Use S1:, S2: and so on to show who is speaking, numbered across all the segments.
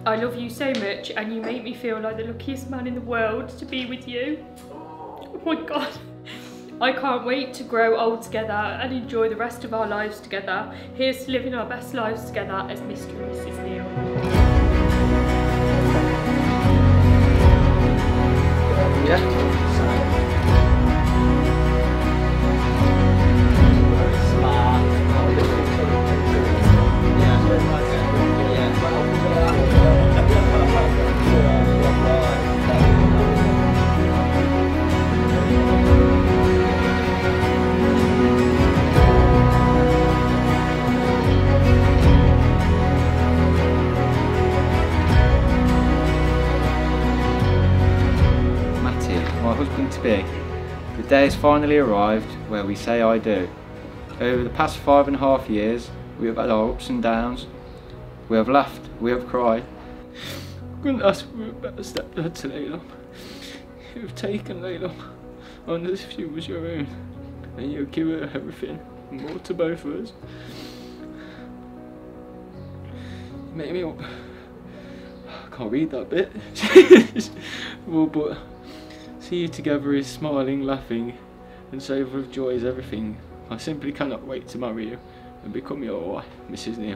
S1: I love you so much and you make me feel like the luckiest man in the world to be with you. Oh my God. I can't wait to grow old together and enjoy the rest of our lives together. Here's to living our best lives together as Mr. and Mrs. Neil.
S2: Yeah. My husband-to-be, the day has finally arrived where we say I do. Over the past 5.5 years, we have had our ups and downs. We have laughed, we have cried. I couldn't ask for a better stepdad to Layla. You have taken Layla on as if she was your own, and you give her everything, and more to both of us. You made me up. I can't read that bit. Well, but see you together is smiling, laughing, and so full of joy is everything. I simply cannot wait to marry you and become your wife, Mrs. Neil.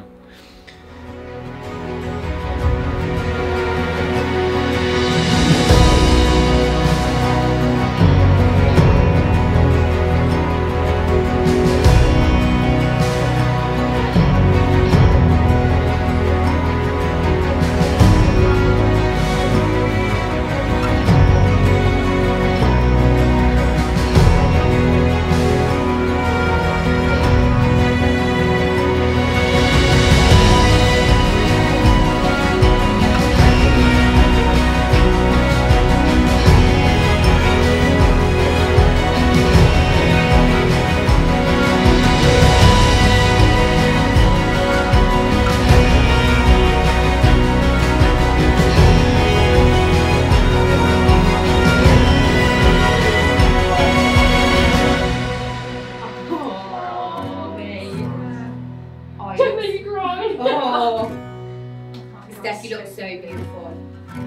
S3: Steph, you look so beautiful.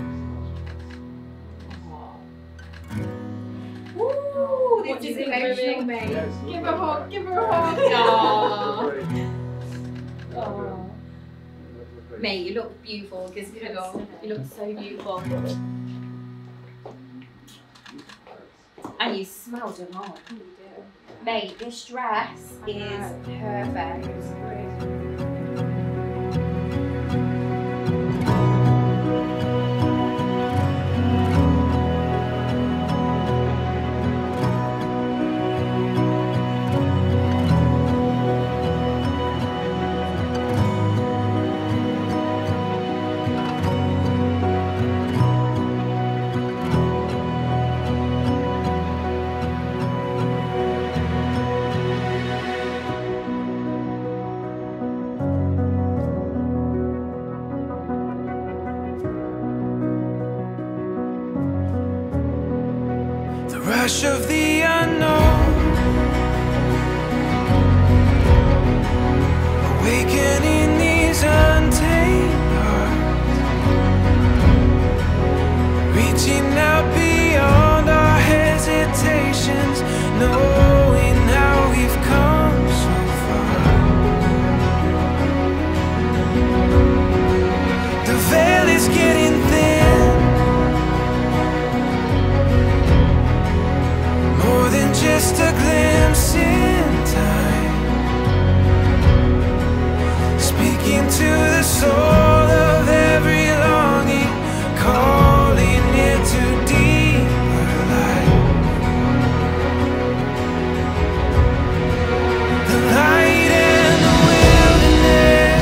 S3: Ooh, this is emotional, mate. Give her a hug, give her a hug. Aww. Mate, you look beautiful. Kiss me, you look so beautiful. And you smell divine. Mate, this dress is perfect.
S4: Rush of the unknown, awakening these untamed hearts, reaching out beyond our hesitations, knowing how we've come so far. The veil is getting thin, just a glimpse in time, speaking to the soul of every longing, calling it to deeper life. The light and the wilderness,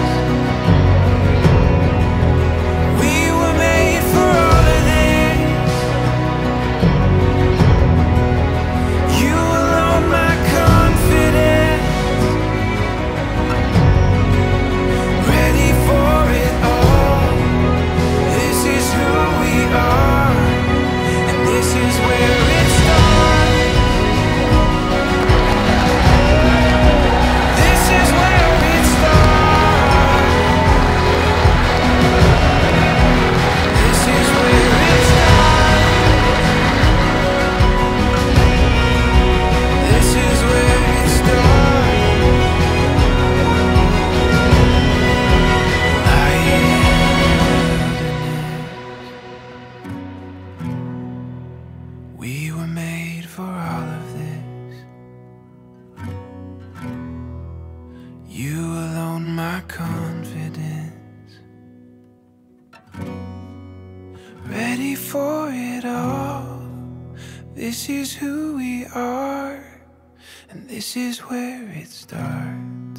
S4: we were made for all of this. You alone, my this is who we are, and this is where it starts.